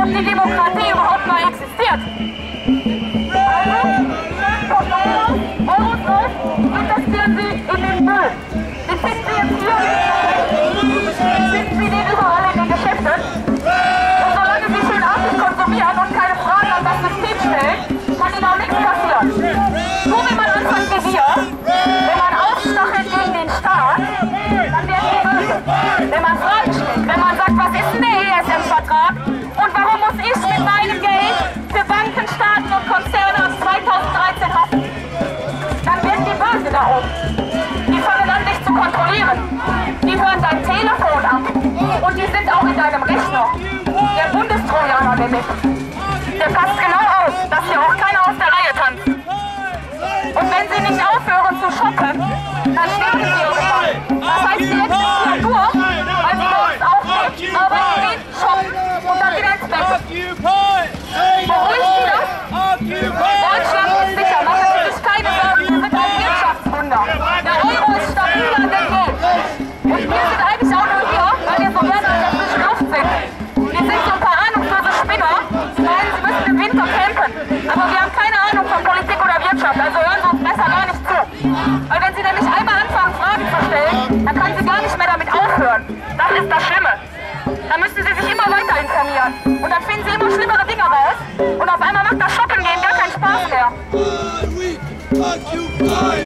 ob die Demokratie überhaupt mal existiert. Euros investieren Sie in den Müll. Den finden Sie jetzt hier, finden Sie den überall in den Geschäften. Und solange Sie schön artig konsumieren und keine Fragen an das System stellen, kann Ihnen auch nichts passieren. Nur wenn man anfängt wie wir, wenn man aufstachelt gegen den Staat, dann werden die böse. Wenn man Fragen stellt, wenn man sagt, was ist denn der ESM-Vertrag und warum muss ich mit meinem Geld für Banken, Staaten und Konzerne aus 2013 haften, dann werden die böse da oben. Die fangen an, dich zu kontrollieren. Die hören dein Telefon ab und die sind auch in deinem Rechner. Der Bundestrojaner nämlich. Der passt genau auf, dass hier auch keiner aus der Reihe tanzt. Und wenn sie nicht aufhören zu shoppen, dann sterben sie irgendwann. Das heißt, sie existieren nur, weil sie morgens aufstehen, arbeiten gehen, shoppen und dann wieder ins Bett. Beruhigt sie das? Deutschland ist sicher, machen Sie sich keine Sorgen, wir sind ein Wirtschaftswunder. Der Euro ist stabiler denn je. Und wir sind eigentlich auch nur hier, weil wir so gerne an der frischen Luft sind. Wir sind so ein paar ahnungslose Spinner, die meinen, sie müssen im Winter campen. Aber wir haben keine Ahnung von Politik oder Wirtschaft, also hören Sie uns besser gar nicht zu. Weil wenn Sie nämlich einmal anfangen, Fragen zu stellen, dann können Sie gar nicht mehr damit aufhören. Das ist das Schlimme. Dann müssen Sie sich immer weiter informieren. Und dann finden Sie immer schlimmere Dinge raus. Und auf einmal macht das Shoppen gehen gar keinen Spaß mehr.